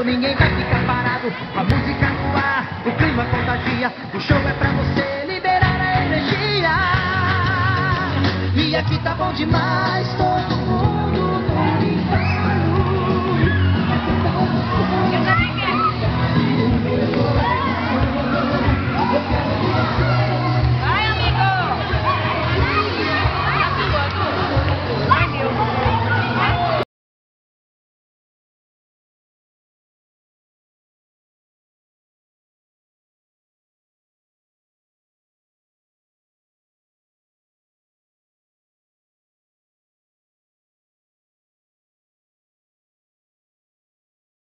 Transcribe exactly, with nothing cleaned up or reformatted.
ninguém vai ficar parado. A música no ar, o clima contagia. O show é pra você liberar a energia. E aqui tá bom demais, tô